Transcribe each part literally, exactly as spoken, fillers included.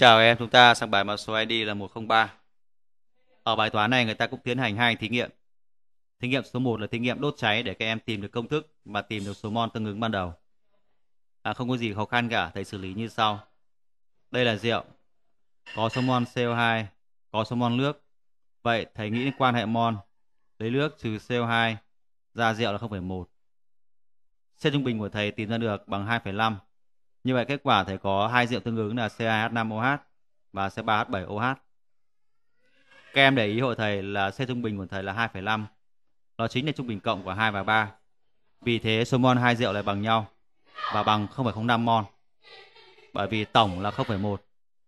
Xin chào em, chúng ta sang bài mã số i đê là một không ba. Ở bài toán này người ta cũng tiến hành hai thí nghiệm. Thí nghiệm số một là thí nghiệm đốt cháy để các em tìm được công thức và tìm được số mol tương ứng ban đầu. À, không có gì khó khăn cả, thầy xử lý như sau. Đây là rượu, có số mol xê o hai, có số mol nước. Vậy thầy nghĩ đến quan hệ mol, lấy nước trừ xê o hai ra rượu là không phẩy một. Xét trung bình của thầy tìm ra được bằng hai phẩy năm. Như vậy kết quả thầy có hai rượu tương ứng là xê hai hát năm o hát và xê ba hát bảy o hát. Các em để ý hộ thầy là C trung bình của thầy là hai phẩy năm. Đó chính là trung bình cộng của hai và ba. Vì thế số mol hai rượu lại bằng nhau và bằng không phẩy không năm mol. Bởi vì tổng là không phẩy một.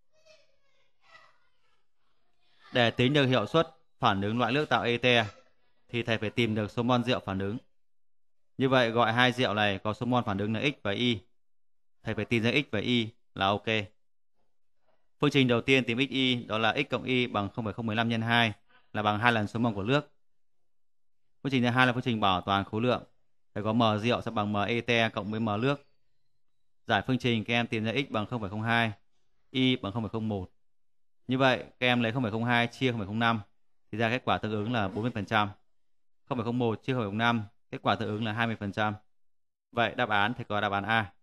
Để tính được hiệu suất phản ứng loại nước tạo ete thì thầy phải tìm được số mol rượu phản ứng. Như vậy gọi hai rượu này có số mol phản ứng là X và Y. Thầy phải tìm ra X và Y là ok. Phương trình đầu tiên tìm xy đó là x cộng y bằng không phẩy không một lăm nhân hai là bằng hai lần số mol của nước. Phương trình thứ hai là phương trình bảo toàn khối lượng. Phải có m rượu sẽ bằng m ete cộng với m nước. Giải phương trình các em tìm ra x bằng không phẩy không hai, y bằng không phẩy không một. Như vậy các em lấy không phẩy không hai chia không phẩy không năm thì ra kết quả tương ứng là bốn mươi phần trăm. không phẩy không một chia không phẩy không năm kết quả tương ứng là hai mươi phần trăm. Vậy đáp án thì có đáp án A.